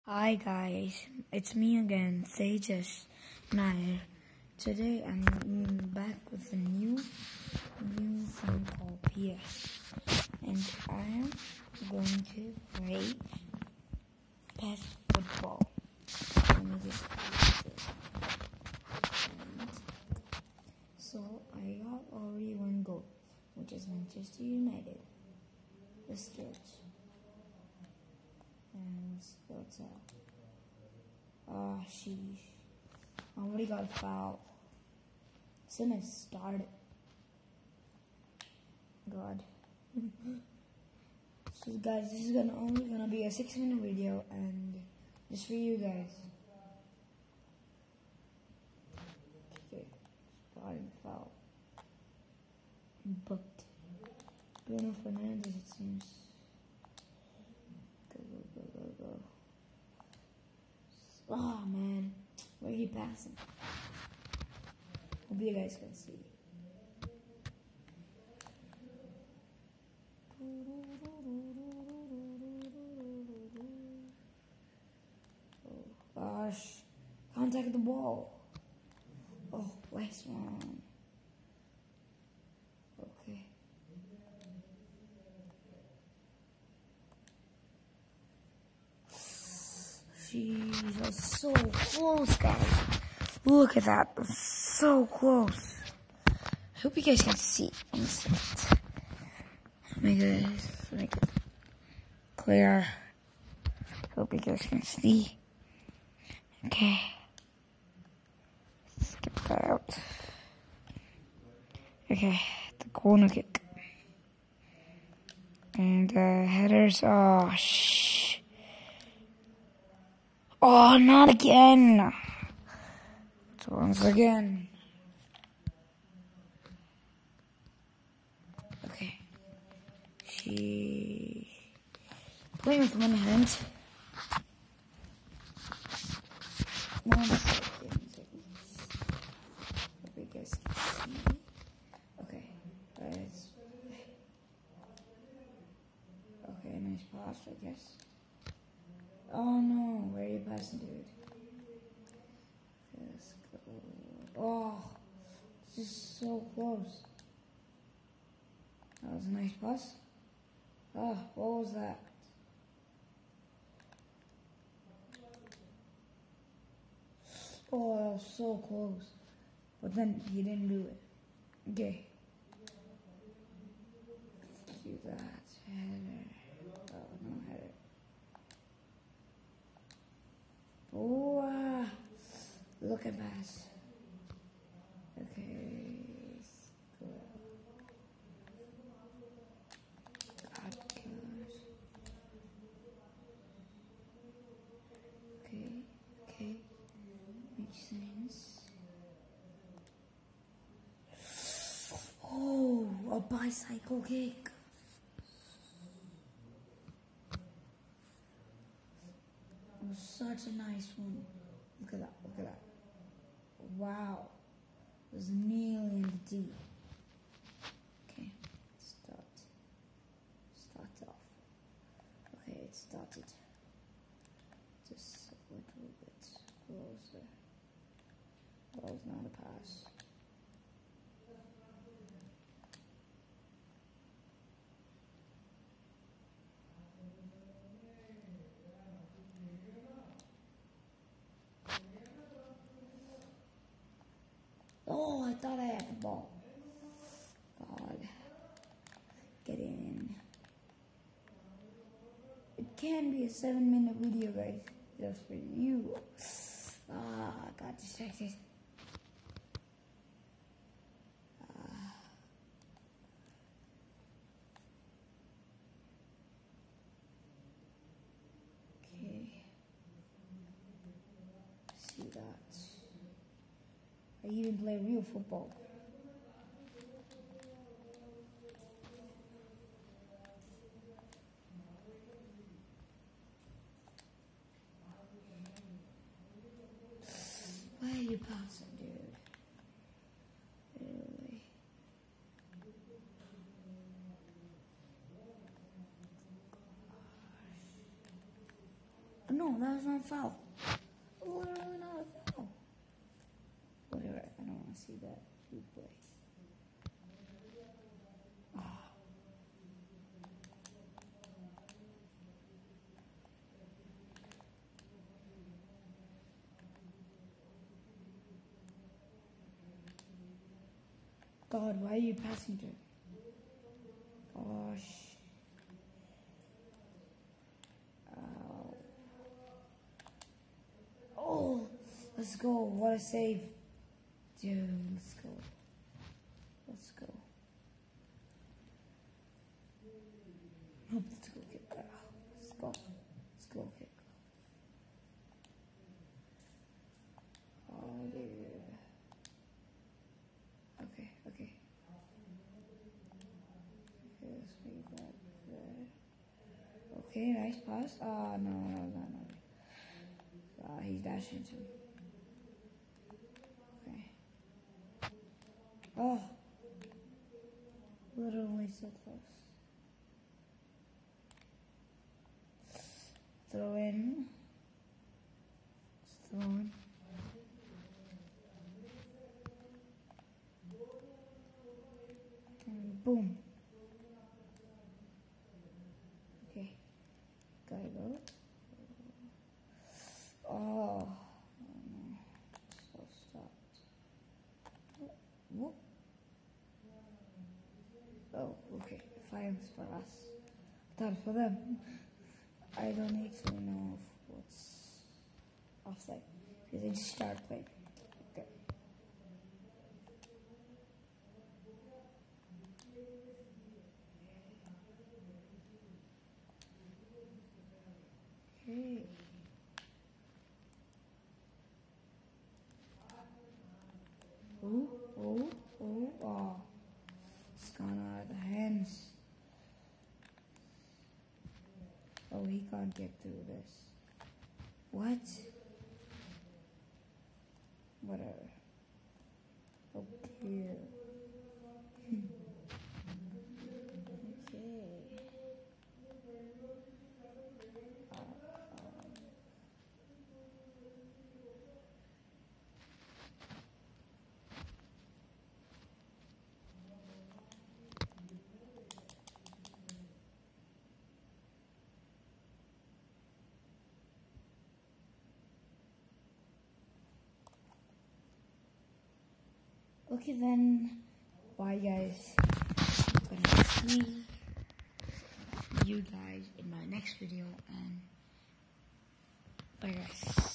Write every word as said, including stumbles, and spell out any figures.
Hi guys, it's me again, Tejas Nair. Today I'm back with a new new thing called P S, and I am going to play P E S football. Let me just pause it. And so I got already one goal, which is Manchester United. Let's do it. And what's that? Ah, uh, sheesh. I already got a foul. Since it started. God. So guys, this is gonna only gonna be a six minute video and just for you guys. Okay, starting foul. Booked. Bruno Fernandes, it seems. Go, go, go, go, go. Oh man, where are you passing? Hope you guys can see. Oh gosh, contact the ball. Oh, last one. Okay. Jeez, that's so close, guys. Look at that. That's so close. I hope you guys can see. Let me see it. Make it, make it clear. Hope you guys can see. Okay. Skip that out. Okay, the corner kick. And the uh, headers. Oh, shh. Oh, not again. So once again. Okay. She playing with one hand. One second. Hope you guys can see. Okay. Let's. Okay, nice pass, I guess. Oh no, where are you passing, dude? Let's go. Oh, this is so close. That was a nice pass. Oh, what was that? Oh, that was so close. But then he didn't do it. Okay. Do that. Header. Oh, no header. Oh, uh, look at pass. Okay, go. God, gosh. Okay, okay, makes sense. Oh, a bicycle kick. It was such a nice one. Look at that, look at that. Wow. It was nearly in the D. Okay, start. Start off. Okay, it started. Just a little bit closer. That was not a pass. Oh, I thought I had the ball. God. Get in. It can be a seven minute video, guys. Just for you. Ah, I got distracted. Ah. Okay. See that. I even play real football. Why are you passing, dude? Really? No, No, that was not foul. Literally not a foul. Whatever, I don't want to see that. Good play. Oh. God, why are you passing to? Gosh. Ow. Oh, let's go. What a save. Dude, let's go. Let's go. Nope, let's go kick. Uh, let's go. Let's go kick. Oh, dude. Okay, okay. Yes, we got there. Okay, nice pass. Ah, no, no, no, no. Ah, he's dashing to me. Okay. Oh. Literally so close. Throw in. Just throw in. And boom. Okay. Gotta go. Oh. Oh no. So stopped. Whoop. Oh, okay. Fire's for us. Thought for them. I don't actually know what's offside because they just start playing. Okay. Okay. Oh, oh, oh, oh. It's gone out of the hands. Oh, he can't get through this. What? Whatever. Okay. Okay. Uh, um. Okay then, bye guys. I'm gonna see you guys in my next video, and bye guys.